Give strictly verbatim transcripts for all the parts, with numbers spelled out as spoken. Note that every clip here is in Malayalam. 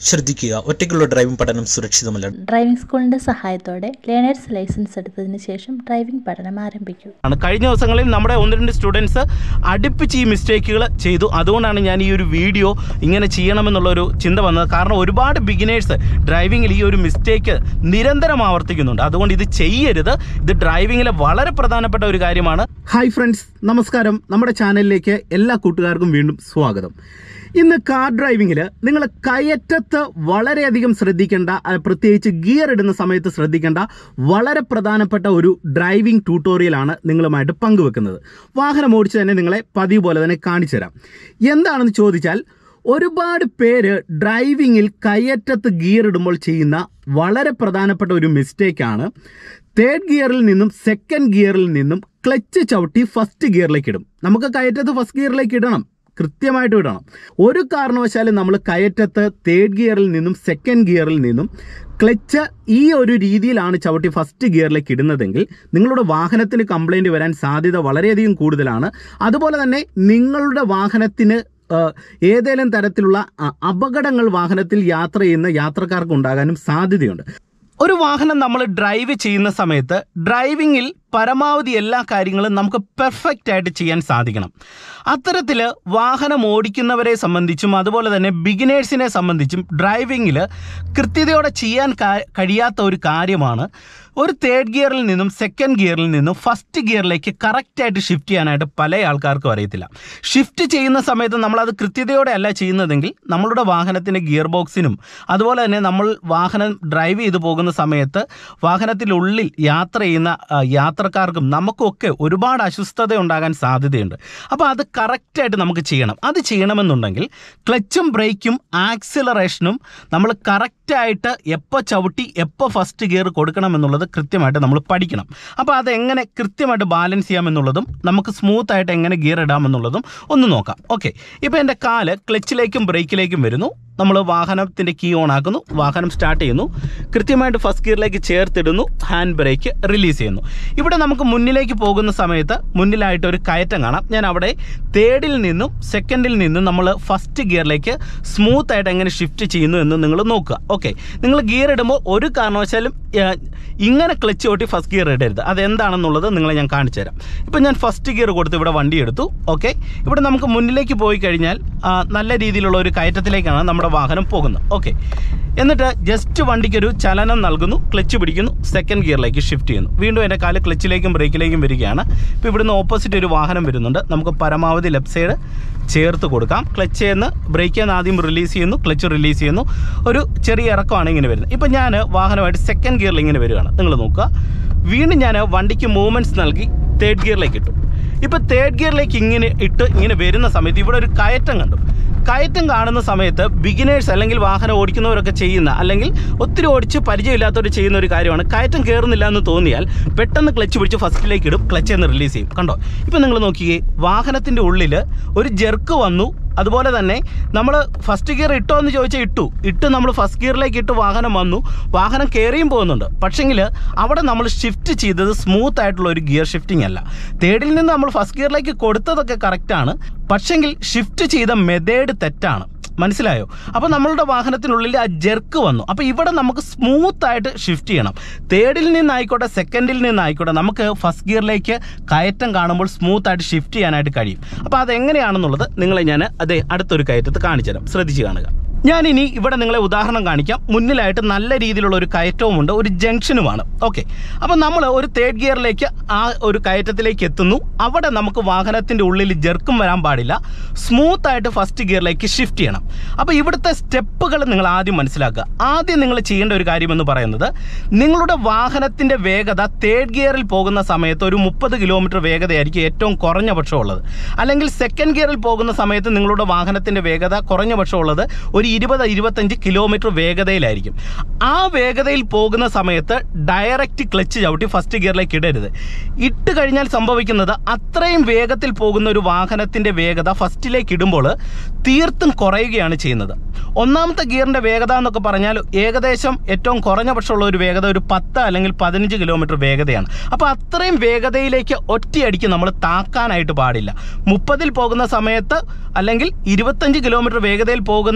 ശ്രദ്ധിക്കുക, ഒറ്റയ്ക്കുള്ള ഡ്രൈവിംഗ് പഠനം സുരക്ഷിതമല്ല. ഡ്രൈവിംഗ് സ്കൂളിന്റെ സഹായത്തോടെ ലേണേഴ്സ് ലൈസൻസ് എടുത്തതിന് ശേഷം ഡ്രൈവിംഗ് പഠനം ആരംഭിക്കൂ. കഴിഞ്ഞ ദിവസങ്ങളിൽ നമ്മുടെ ഒന്ന് രണ്ട് സ്റ്റുഡൻസ് അടുപ്പിച്ച് ഈ മിസ്റ്റേക്കുകൾ ചെയ്തു. അതുകൊണ്ടാണ് ഞാൻ ഈ ഒരു വീഡിയോ ഇങ്ങനെ ചെയ്യണമെന്നുള്ളൊരു ചിന്ത വന്നത്. കാരണം ഒരുപാട് ബിഗിനേഴ്സ് ഡ്രൈവിങ്ങിൽ ഈ ഒരു മിസ്റ്റേക്ക് നിരന്തരം ആവർത്തിക്കുന്നുണ്ട്. അതുകൊണ്ട് ഇത് ചെയ്യരുത്. ഇത് ഡ്രൈവിങ്ങിലെ വളരെ പ്രധാനപ്പെട്ട ഒരു കാര്യമാണ്. ഹായ് ഫ്രണ്ട്സ്, നമസ്കാരം. നമ്മുടെ ചാനലിലേക്ക് എല്ലാ കൂട്ടുകാർക്കും വീണ്ടും സ്വാഗതം. ഇന്ന് കാർ ഡ്രൈവിങ്ങിൽ നിങ്ങൾ കയറ്റത്ത് വളരെയധികം ശ്രദ്ധിക്കേണ്ട, പ്രത്യേകിച്ച് ഗിയർ ഇടുന്ന സമയത്ത് ശ്രദ്ധിക്കേണ്ട വളരെ പ്രധാനപ്പെട്ട ഒരു ഡ്രൈവിംഗ് ട്യൂട്ടോറിയലാണ് നിങ്ങളുമായിട്ട് പങ്കുവെക്കുന്നത്. വാഹനം ഓടിച്ച് തന്നെ നിങ്ങളെ പതിവ് പോലെ തന്നെ കാണിച്ചു തരാം. എന്താണെന്ന് ചോദിച്ചാൽ, ഒരുപാട് പേര് ഡ്രൈവിങ്ങിൽ കയറ്റത്ത് ഗിയർ ഇടുമ്പോൾ ചെയ്യുന്ന വളരെ പ്രധാനപ്പെട്ട ഒരു മിസ്റ്റേക്കാണ് തേർഡ് ഗിയറിൽ നിന്നും സെക്കൻഡ് ഗിയറിൽ നിന്നും ക്ലച്ച് ചവിട്ടി ഫസ്റ്റ് ഗിയറിലേക്ക് ഇടും. നമുക്ക് കയറ്റത്ത് ഫസ്റ്റ് ഗിയറിലേക്ക് ഇടണം, കൃത്യമായിട്ട് ഇടണം. ഒരു കാരണവശാലും നമ്മൾ കയറ്റത്ത് തേർഡ് ഗിയറിൽ നിന്നും സെക്കൻഡ് ഗിയറിൽ നിന്നും ക്ലച്ച് ഈ ഒരു രീതിയിലാണ് ചവിട്ടി ഫസ്റ്റ് ഗിയറിലേക്ക് ഇടുന്നതെങ്കിൽ നിങ്ങളുടെ വാഹനത്തിന് കംപ്ലൈൻറ്റ് വരാൻ സാധ്യത വളരെയധികം കൂടുതലാണ്. അതുപോലെ തന്നെ നിങ്ങളുടെ വാഹനത്തിന് ഏതെങ്കിലും തരത്തിലുള്ള അപകടങ്ങൾ വാഹനത്തിൽ യാത്ര ചെയ്യുന്ന യാത്രക്കാർക്ക് ഉണ്ടാകാനും സാധ്യതയുണ്ട്. ഒരു വാഹനം നമ്മൾ ഡ്രൈവ് ചെയ്യുന്ന സമയത്ത് ഡ്രൈവിങ്ങിൽ പരമാവധി എല്ലാ കാര്യങ്ങളും നമുക്ക് പെർഫെക്റ്റ് ആയിട്ട് ചെയ്യാൻ സാധിക്കണം. അത്തരത്തിൽ വാഹനം ഓടിക്കുന്നവരെ സംബന്ധിച്ചും അതുപോലെ തന്നെ ബിഗിനേഴ്സിനെ സംബന്ധിച്ചും ഡ്രൈവിങ്ങിൽ കൃത്യതയോടെ ചെയ്യാൻ കഴിയാത്ത ഒരു കാര്യമാണ് ഒരു തേർഡ് ഗിയറിൽ നിന്നും സെക്കൻഡ് ഗിയറിൽ നിന്നും ഫസ്റ്റ് ഗിയറിലേക്ക് കറക്റ്റായിട്ട് ഷിഫ്റ്റ് ചെയ്യാനായിട്ട് പല ആൾക്കാർക്കും അറിയത്തില്ല. ഷിഫ്റ്റ് ചെയ്യുന്ന സമയത്ത് നമ്മളത് കൃത്യതയോടെ അല്ല ചെയ്യുന്നതെങ്കിൽ നമ്മളുടെ വാഹനത്തിൻ്റെ ഗിയർ ബോക്സിനും അതുപോലെ തന്നെ നമ്മൾ വാഹനം ഡ്രൈവ് ചെയ്തു പോകുന്ന സമയത്ത് വാഹനത്തിനുള്ളിൽ യാത്ര ചെയ്യുന്ന യാത്രക്കാർക്കും നമുക്കൊക്കെ ഒരുപാട് അസ്വസ്ഥത ഉണ്ടാകാൻ സാധ്യതയുണ്ട്. അപ്പോൾ അത് കറക്റ്റായിട്ട് നമുക്ക് ചെയ്യണം. അത് ചെയ്യണമെന്നുണ്ടെങ്കിൽ ക്ലച്ചും ബ്രേക്കും ആക്സിലറേഷനും നമ്മൾ കറക്റ്റായിട്ട് എപ്പോൾ ചവിട്ടി എപ്പോൾ ഫസ്റ്റ് ഗിയർ കൊടുക്കണമെന്നുള്ളത് കൃത്യമായിട്ട് നമ്മൾ പഠിക്കണം. അപ്പോൾ അതെങ്ങനെ കൃത്യമായിട്ട് ബാലൻസ് ചെയ്യാമെന്നുള്ളതും നമുക്ക് സ്മൂത്തായിട്ട് എങ്ങനെ ഗിയർ ഇടാമെന്നുള്ളതും ഒന്ന് നോക്കാം. ഓക്കെ, ഇപ്പോൾ എൻ്റെ കാല് ക്ലച്ചിലേക്കും ബ്രേക്കിലേക്കും വരുന്നു. നമ്മൾ വാഹനത്തിൻ്റെ കീ ഓൺ ആക്കുന്നു, വാഹനം സ്റ്റാർട്ട് ചെയ്യുന്നു, കൃത്യമായിട്ട് ഫസ്റ്റ് ഗിയറിലേക്ക് ചേർത്തിടുന്നു, ഹാൻഡ് ബ്രേക്ക് റിലീസ് ചെയ്യുന്നു. ഇവിടെ നമുക്ക് മുന്നിലേക്ക് പോകുന്ന സമയത്ത് മുന്നിലായിട്ട് ഒരു കയറ്റം കാണാം. ഞാൻ അവിടെ തേർഡിൽ നിന്നും സെക്കൻഡിൽ നിന്നും നമ്മൾ ഫസ്റ്റ് ഗിയറിലേക്ക് സ്മൂത്തായിട്ട് എങ്ങനെ ഷിഫ്റ്റ് ചെയ്യുന്നു എന്ന് നിങ്ങൾ നോക്കുക. ഓക്കെ, നിങ്ങൾ ഗിയർ ഇടുമ്പോൾ ഒരു കാരണവശാലും ഇങ്ങനെ ക്ലച്ച് ഓട്ടി ഫസ്റ്റ് ഗിയർ ഇടരുത്. അതെന്താണെന്നുള്ളത് നിങ്ങളെ ഞാൻ കാണിച്ചു തരാം. ഇപ്പം ഞാൻ ഫസ്റ്റ് ഗിയർ കൊടുത്ത് ഇവിടെ വണ്ടി എടുത്തു. ഓക്കെ, ഇവിടെ നമുക്ക് മുന്നിലേക്ക് പോയി കഴിഞ്ഞാൽ നല്ല രീതിയിലുള്ള ഒരു കയറ്റത്തിലേക്കാണ് നമ്മുടെ വാഹനം പോകുന്നത്. ഓക്കെ, എന്നിട്ട് ജസ്റ്റ് വണ്ടിക്കൊരു ചലനം നൽകുന്നു, ക്ലച്ച് പിടിക്കുന്നു, സെക്കൻഡ് ഗിയറിലേക്ക് ഷിഫ്റ്റ് ചെയ്യുന്നു. വീണ്ടും എൻ്റെ കാല് ക്ലച്ചിലേക്കും ബ്രേക്കിലേക്കും വരികയാണ്. ഇപ്പോൾ ഇവിടുന്ന് ഓപ്പോസിറ്റ് ഒരു വാഹനം വരുന്നുണ്ട്. നമുക്ക് പരമാവധി ലെഫ്റ്റ് സൈഡ് ചേർത്ത് കൊടുക്കാം. ക്ലച്ച് ചെയ്യുന്ന ബ്രേക്ക് ചെയ്യുന്ന ആദ്യം റിലീസ് ചെയ്യുന്നു, ക്ലച്ച് റിലീസ് ചെയ്യുന്നു. ഒരു ചെറിയ ഇറക്കമാണ് ഇങ്ങനെ വരുന്നത്. ഇപ്പം ഞാൻ വാഹനമായിട്ട് സെക്കൻഡ് ഗിയറിൽ ഇങ്ങനെ വരികയാണ്. നിങ്ങൾ നോക്കുക, വീണ്ടും ഞാൻ വണ്ടിക്ക് മൂവ്മെൻറ്റ്സ് നൽകി തേർഡ് ഗിയറിലേക്ക് ഇട്ടു. ഇപ്പോൾ തേർഡ് ഗിയറിലേക്ക് ഇങ്ങനെ ഇട്ട് ഇങ്ങനെ വരുന്ന സമയത്ത് ഇവിടെ ഒരു കയറ്റം കണ്ടു. കയറ്റം കാണുന്ന സമയത്ത് ബിഗിനേഴ്സ് അല്ലെങ്കിൽ വാഹനം ഓടിക്കുന്നവരൊക്കെ ചെയ്യുന്ന അല്ലെങ്കിൽ ഒത്തിരി ഓടിച്ച് പരിചയമില്ലാത്തവർ ചെയ്യുന്ന ഒരു കാര്യമാണ്, കയറ്റം കയറുന്നില്ല എന്ന് തോന്നിയാൽ പെട്ടെന്ന് ക്ലച്ച് പിടിച്ച് ഫസ്റ്റിലേക്ക് ഇടും, ക്ലച്ച് എന്ന് റിലീസ് ചെയ്യും. കണ്ടോ, ഇപ്പം നിങ്ങൾ നോക്കിയേ, വാഹനത്തിൻ്റെ ഉള്ളിൽ ഒരു ജെർക്ക് വന്നു. അതുപോലെ തന്നെ നമ്മൾ ഫസ്റ്റ് ഗിയർ ഇട്ടോ എന്ന് ചോദിച്ചാൽ ഇട്ടു ഇട്ട് നമ്മൾ ഫസ്റ്റ് ഗിയറിലേക്ക് ഇട്ട് വാഹനം വന്നു, വാഹനം കയറിയും പോകുന്നുണ്ട്. പക്ഷെങ്കിൽ അവിടെ നമ്മൾ ഷിഫ്റ്റ് ചെയ്തത് സ്മൂത്ത് ആയിട്ടുള്ള ഒരു ഗിയർ ഷിഫ്റ്റിംഗ് അല്ല. തേർഡിൽ നിന്ന് നമ്മൾ ഫസ്റ്റ് ഗിയറിലേക്ക് കൊടുത്തതൊക്കെ കറക്റ്റാണ്, പക്ഷെങ്കിൽ ഷിഫ്റ്റ് ചെയ്ത മെത്തേഡ് തെറ്റാണ്. മനസ്സിലായോ? അപ്പോൾ നമ്മളുടെ വാഹനത്തിനുള്ളിൽ ആ ജെർക്ക് വന്നു. അപ്പോൾ ഇവിടെ നമുക്ക് സ്മൂത്തായിട്ട് ഷിഫ്റ്റ് ചെയ്യണം. തേർഡിൽ നിന്നായിക്കോട്ടെ സെക്കൻഡിൽ നിന്നായിക്കോട്ടെ നമുക്ക് ഫസ്റ്റ് ഗിയറിലേക്ക് കയറ്റം കാണുമ്പോൾ സ്മൂത്തായിട്ട് ഷിഫ്റ്റ് ചെയ്യാനായിട്ട് കഴിയും. അപ്പോൾ അതെങ്ങനെയാണെന്നുള്ളത് നിങ്ങളെ ഞാൻ അതേ അടുത്തൊരു കയറ്റത്ത് കാണിച്ചു തരാം. ശ്രദ്ധിച്ച് കാണുക. ഞാനിനി ഇവിടെ നിങ്ങളെ ഉദാഹരണം കാണിക്കാം. മുന്നിലായിട്ട് നല്ല രീതിയിലുള്ള ഒരു കയറ്റവുമുണ്ട്, ഒരു ജംഗ്ഷനുമാണ്. ഓക്കെ, അപ്പോൾ നമ്മൾ ഒരു തേർഡ് ഗിയറിലേക്ക് ആ ഒരു കയറ്റത്തിലേക്ക് എത്തുന്നു. അവിടെ നമുക്ക് വാഹനത്തിൻ്റെ ഉള്ളിൽ ജെർക്കും വരാൻ പാടില്ല, സ്മൂത്തായിട്ട് ഫസ്റ്റ് ഗിയറിലേക്ക് ഷിഫ്റ്റ് ചെയ്യണം. അപ്പോൾ ഇവിടുത്തെ സ്റ്റെപ്പുകൾ നിങ്ങൾ ആദ്യം മനസ്സിലാക്കുക. ആദ്യം നിങ്ങൾ ചെയ്യേണ്ട ഒരു കാര്യമെന്ന് പറയുന്നത്, നിങ്ങളുടെ വാഹനത്തിൻ്റെ വേഗത തേർഡ് ഗിയറിൽ പോകുന്ന സമയത്ത് ഒരു മുപ്പത് കിലോമീറ്റർ വേഗതയായിരിക്കും ഏറ്റവും കുറഞ്ഞ പക്ഷമുള്ളത്. അല്ലെങ്കിൽ സെക്കൻഡ് ഗിയറിൽ പോകുന്ന സമയത്ത് നിങ്ങളുടെ വാഹനത്തിൻ്റെ വേഗത കുറഞ്ഞ പക്ഷമുള്ളത് ഒരു ഇരുപത് ഇരുപത്തഞ്ച് കിലോമീറ്റർ വേഗതയിലായിരിക്കും. ആ വേഗതയിൽ പോകുന്ന സമയത്ത് ഡയറക്റ്റ് ക്ലച്ച് ചവിട്ടി ഫസ്റ്റ് ഗിയറിലേക്ക് ഇടരുത്. ഇട്ട് കഴിഞ്ഞാൽ സംഭവിക്കുന്നത്, അത്രയും വേഗത്തിൽ പോകുന്ന ഒരു വാഹനത്തിൻ്റെ വേഗത ഫസ്റ്റിലേക്ക് ഇടുമ്പോൾ തീർത്തും കുറയുകയാണ് ചെയ്യുന്നത്. ഒന്നാമത്തെ ഗിയറിൻ്റെ വേഗത എന്നൊക്കെ പറഞ്ഞാൽ ഏകദേശം ഏറ്റവും കുറഞ്ഞ പക്ഷമുള്ള ഒരു വേഗത ഒരു പത്ത് അല്ലെങ്കിൽ പതിനഞ്ച് കിലോമീറ്റർ വേഗതയാണ്. അപ്പോൾ അത്രയും വേഗതയിലേക്ക് ഒറ്റയടിക്ക് നമ്മൾ താക്കാനായിട്ട് പാടില്ല. മുപ്പതിൽ പോകുന്ന സമയത്ത് അല്ലെങ്കിൽ ഇരുപത്തഞ്ച് കിലോമീറ്റർ വേഗതയിൽ പോകുന്ന ആ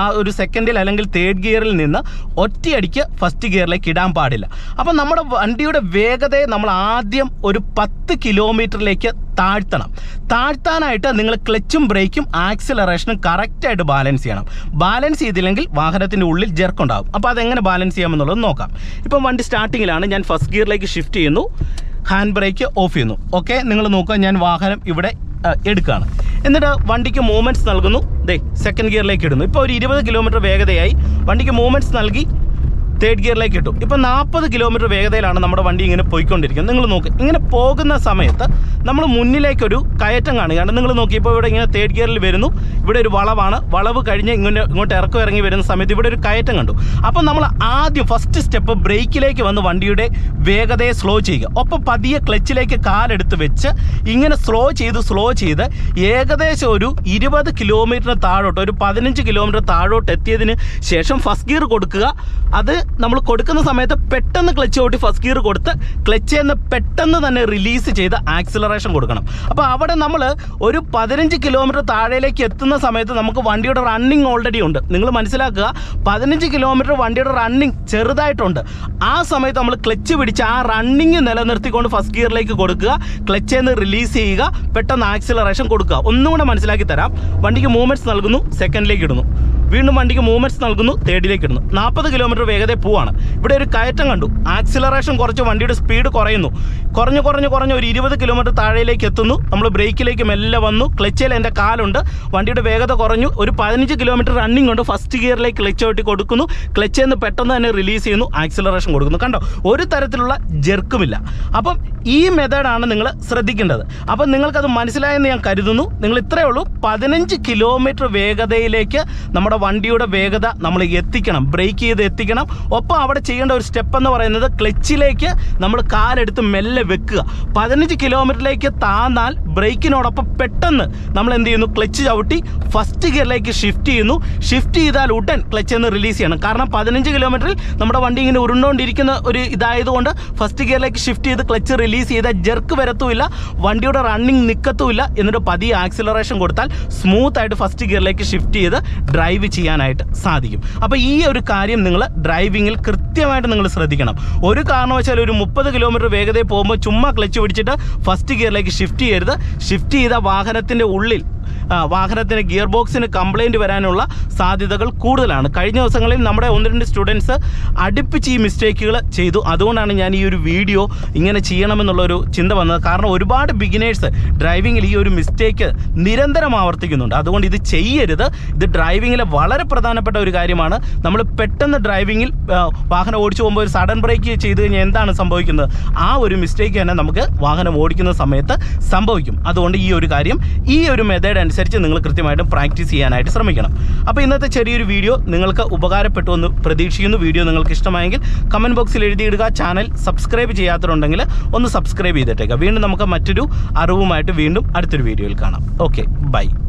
ഒരു സെക്കൻഡിൽ അല്ലെങ്കിൽ തേർഡ് ഗിയറിൽ നിന്ന് ഒറ്റയടിക്ക് ഫസ്റ്റ് ഗിയറിലേക്ക് ഇടാൻ പാടില്ല. അപ്പം നമ്മുടെ വണ്ടിയുടെ വേഗതയെ നമ്മൾ ആദ്യം ഒരു പത്ത് കിലോമീറ്ററിലേക്ക് താഴ്ത്തണം. താഴ്ത്താനായിട്ട് നിങ്ങൾ ക്ലച്ചും ബ്രേക്കും ആക്സിലറേഷനും കറക്റ്റായിട്ട് ബാലൻസ് ചെയ്യണം. ബാലൻസ് ചെയ്തില്ലെങ്കിൽ വാഹനത്തിൻ്റെ ഉള്ളിൽ ജെർക്കുണ്ടാകും. അപ്പോൾ അതെങ്ങനെ ബാലൻസ് ചെയ്യാമെന്നുള്ളത് നോക്കാം. ഇപ്പം വണ്ടി സ്റ്റാർട്ടിങ്ങിലാണ്. ഞാൻ ഫസ്റ്റ് ഗിയറിലേക്ക് ഷിഫ്റ്റ് ചെയ്യുന്നു, ഹാൻഡ് ബ്രേക്ക് ഓഫ് ചെയ്യുന്നു. ഓക്കെ, നിങ്ങൾ നോക്കുക, ഞാൻ വാഹനം ഇവിടെ എടുക്കുകയാണ്. എന്നിട്ട് വണ്ടിക്ക് മൂവ്മെൻറ്റ്സ് നൽകുന്നു. ദേ സെക്കൻഡ് ഗിയറിലേക്ക് ഇടുന്നു. ഇപ്പോൾ ഒരു ഇരുപത് കിലോമീറ്റർ വേഗതയായി. വണ്ടിക്ക് മൂവ്മെൻറ്റ്സ് നൽകി തേർഡ് ഗിയറിലേക്ക് ഇട്ടു. ഇപ്പോൾ നാൽപ്പത് കിലോമീറ്റർ വേഗതയിലാണ് നമ്മുടെ വണ്ടി ഇങ്ങനെ പോയിക്കൊണ്ടിരിക്കുന്നത്. നിങ്ങൾ നോക്ക്, ഇങ്ങനെ പോകുന്ന സമയത്ത് നമ്മൾ മുന്നിലേക്കൊരു കയറ്റം കാണുകയാണ്. നിങ്ങൾ നോക്കി, ഇപ്പോൾ ഇവിടെ ഇങ്ങനെ തേർഡ് ഗിയറിൽ വരുന്നു. ഇവിടെ ഒരു വളവാണ്. വളവ് കഴിഞ്ഞ് ഇങ്ങനെ ഇങ്ങോട്ട് ഇറക്കം ഇറങ്ങി വരുന്ന സമയത്ത് ഇവിടെ ഒരു കയറ്റം കണ്ടു. അപ്പം നമ്മൾ ആദ്യം ഫസ്റ്റ് സ്റ്റെപ്പ് ബ്രേക്കിലേക്ക് വന്ന് വണ്ടിയുടെ വേഗതയെ സ്ലോ ചെയ്യുക. ഒപ്പം പതിയെ ക്ലച്ചിലേക്ക് കാലെടുത്ത് വെച്ച് ഇങ്ങനെ സ്ലോ ചെയ്ത് സ്ലോ ചെയ്ത് ഏകദേശം ഒരു ഇരുപത് കിലോമീറ്ററിന് താഴോട്ട്, ഒരു പതിനഞ്ച് കിലോമീറ്റർ താഴോട്ട് എത്തിയതിന് ശേഷം ഫസ്റ്റ് ഗിയർ കൊടുക്കുക. അത് നമ്മൾ കൊടുക്കുന്ന സമയത്ത് പെട്ടെന്ന് ക്ലച്ച് ഓട്ടി ഫസ്റ്റ് ഗിയർ കൊടുത്ത് ക്ലച്ചിൽ നിന്ന് പെട്ടെന്ന് തന്നെ റിലീസ് ചെയ്ത് ആക്സിലറേഷൻ കൊടുക്കണം. അപ്പോൾ അവിടെ നമ്മൾ ഒരു പതിനഞ്ച് കിലോമീറ്റർ താഴേലേക്ക് എത്തുന്ന സമയത്ത് നമുക്ക് വണ്ടിയുടെ റണ്ണിങ് ഓൾറെഡി ഉണ്ട്. നിങ്ങൾ മനസ്സിലാക്കുക, പതിനഞ്ച് കിലോമീറ്റർ വണ്ടിയുടെ റണ്ണിങ് ചെറുതായിട്ടുണ്ട്. ആ സമയത്ത് നമ്മൾ ക്ലച്ച് പിടിച്ച് ആ റണ്ണിങ് നിലനിർത്തിക്കൊണ്ട് ഫസ്റ്റ് ഗിയറിലേക്ക് കൊടുക്കുക, ക്ലച്ചിൽ നിന്ന് റിലീസ് ചെയ്യുക, പെട്ടെന്ന് ആക്സിലറേഷൻ കൊടുക്കുക. ഒന്നും കൂടെ മനസ്സിലാക്കി തരാം. വണ്ടിക്ക് മൂവ്മെൻറ്റ്സ് നൽകുന്നു, സെക്കൻഡിലേക്ക് ഇടുന്നു, വീണ്ടും വണ്ടിക്ക് മൂവ്മെൻറ്റ്സ് നൽകുന്നു, തേർഡിലേക്ക് ഇടുന്നു. നാൽപ്പത് കിലോമീറ്റർ വേഗത പോവാണ്. ഇവിടെ ഒരു കയറ്റം കണ്ടു. ആക്സിലറേഷൻ കുറച്ച് വണ്ടിയുടെ സ്പീഡ് കുറയുന്നു. കുറഞ്ഞ് കുറഞ്ഞ് കുറഞ്ഞ് ഒരു ഇരുപത് കിലോമീറ്റർ താഴേലേക്ക് എത്തുന്നു. നമ്മൾ ബ്രേക്കിലേക്ക് മെല്ലെ വന്നു. ക്ലച്ചിൽ എൻ്റെ കാലുണ്ട്. വണ്ടിയുടെ വേഗത കുറഞ്ഞു. ഒരു പതിനഞ്ച് കിലോമീറ്റർ റണ്ണിങ് കൊണ്ട് ഫസ്റ്റ് ഗിയറിലേക്ക് ക്ലച്ച് ഓട്ടി കൊടുക്കുന്നു. ക്ലച്ചിൽ നിന്ന് പെട്ടെന്ന് തന്നെ റിലീസ് ചെയ്യുന്നു, ആക്സിലറേഷൻ കൊടുക്കുന്നു. കണ്ടോ, ഒരു തരത്തിലുള്ള ജെർക്കുമില്ല. അപ്പം ഈ മെത്തേഡാണ് നിങ്ങൾ ശ്രദ്ധിക്കേണ്ടത്. അപ്പം നിങ്ങൾക്കത് മനസ്സിലായെന്ന് ഞാൻ കരുതുന്നു. നിങ്ങൾ ഇത്രയേ ഉള്ളൂ. പതിനഞ്ച് കിലോമീറ്റർ വേഗതയിലേക്ക് നമ്മുടെ വണ്ടിയുടെ വേഗത നമ്മൾ എത്തിക്കണം, ബ്രേക്ക് ചെയ്ത് എത്തിക്കണം. ഒപ്പം അവിടെ ചെയ്യേണ്ട ഒരു സ്റ്റെപ്പ് എന്ന് പറയുന്നത് ക്ലച്ചിലേക്ക് നമ്മൾ കാലെടുത്ത് മെല്ലെ വെക്കുക. പതിനഞ്ച് കിലോമീറ്ററിലേക്ക് താന്നാൽ ബ്രേക്കിനോടൊപ്പം പെട്ടെന്ന് നമ്മൾ എന്ത് ചെയ്യുന്നു, ക്ലച്ച് ചവിട്ടി ഫസ്റ്റ് ഗിയറിലേക്ക് ഷിഫ്റ്റ് ചെയ്യുന്നു. ഷിഫ്റ്റ് ചെയ്താൽ ഉടൻ ക്ലച്ച് എന്ന് റിലീസ് ചെയ്യണം. കാരണം പതിനഞ്ച് കിലോമീറ്ററിൽ നമ്മുടെ വണ്ടി ഇങ്ങനെ ഉരുണ്ടോണ്ടിരിക്കുന്ന ഒരു ഇതായതുകൊണ്ട് ഫസ്റ്റ് ഗിയറിലേക്ക് ഷിഫ്റ്റ് ചെയ്ത് ക്ലച്ച് റിലീസ് ചെയ്താൽ ജെർക്ക് വരത്തുമില്ല, വണ്ടിയുടെ റണ്ണിങ് നിൽക്കത്തുമില്ല. എന്നിട്ട് പതിയെ ആക്സിലറേഷൻ കൊടുത്താൽ സ്മൂത്ത് ആയിട്ട് ഫസ്റ്റ് ഗിയറിലേക്ക് ഷിഫ്റ്റ് ചെയ്ത് ഡ്രൈവ് ചെയ്യാനായിട്ട് സാധിക്കും. അപ്പോൾ ഈ ഒരു കാര്യം നിങ്ങൾ ഡ്രൈവിങ്ങിൽ കൃത്യമായിട്ട് നിങ്ങൾ ശ്രദ്ധിക്കണം. ഒരു കാരണവശാലും ഒരു മുപ്പത് കിലോമീറ്റർ വേഗതയിൽ പോകുമ്പോൾ ചുമ്മാ ക്ലച്ച് പിടിച്ചിട്ട് ഫസ്റ്റ് ഗിയറിലേക്ക് ഷിഫ്റ്റ് ചെയ്യരുത്. ഷിഫ്റ്റ് ചെയ്ത വാഹനത്തിൻ്റെ ഉള്ളിൽ വാഹനത്തിന് ഗിയർ ബോക്സിന് കംപ്ലൈൻറ്റ് വരാനുള്ള സാധ്യതകൾ കൂടുതലാണ്. കഴിഞ്ഞ ദിവസങ്ങളിൽ നമ്മുടെ ഒന്ന് രണ്ട് സ്റ്റുഡൻസ് അടുപ്പിച്ച് ഈ മിസ്റ്റേക്കുകൾ ചെയ്തു. അതുകൊണ്ടാണ് ഞാൻ ഈ ഒരു വീഡിയോ ഇങ്ങനെ ചെയ്യണമെന്നുള്ളൊരു ചിന്ത വന്നത്. കാരണം ഒരുപാട് ബിഗിനേഴ്സ് ഡ്രൈവിങ്ങിൽ ഈ ഒരു മിസ്റ്റേക്ക് നിരന്തരം ആവർത്തിക്കുന്നുണ്ട്. അതുകൊണ്ട് ഇത് ചെയ്യരുത്. ഇത് ഡ്രൈവിങ്ങിലെ വളരെ പ്രധാനപ്പെട്ട ഒരു കാര്യമാണ്. നമ്മൾ പെട്ടെന്ന് ഡ്രൈവിങ്ങിൽ വാഹനം ഓടിച്ചു പോകുമ്പോൾ ഒരു സഡൻ ബ്രേക്ക് ചെയ്ത് കഴിഞ്ഞാൽ എന്താണ് സംഭവിക്കുന്നത്? ആ ഒരു മിസ്റ്റേക്ക് തന്നെ നമുക്ക് വാഹനം ഓടിക്കുന്ന സമയത്ത് സംഭവിക്കും. അതുകൊണ്ട് ഈ ഒരു കാര്യം, ഈ ഒരു മെത്തേഡ് അനുസരിച്ച് നിങ്ങൾ കൃത്യമായിട്ടും പ്രാക്ടീസ് ചെയ്യാനായിട്ട് ശ്രമിക്കണം. അപ്പോൾ ഇന്നത്തെ ചെറിയൊരു വീഡിയോ നിങ്ങൾക്ക് ഉപകാരപ്പെട്ടു എന്ന് പ്രതീക്ഷിക്കുന്നു. വീഡിയോ നിങ്ങൾക്ക് ഇഷ്ടമായെങ്കിൽ കമൻറ്റ് ബോക്സിൽ എഴുതിയിടുക. ചാനൽ സബ്സ്ക്രൈബ് ചെയ്യാത്തവരുണ്ടെങ്കിൽ ഒന്ന് സബ്സ്ക്രൈബ് ചെയ്തിട്ടേക്കുക. വീണ്ടും നമുക്ക് മറ്റൊരു അറിവുമായിട്ട് വീണ്ടും അടുത്തൊരു വീഡിയോയിൽ കാണാം. Okay, by.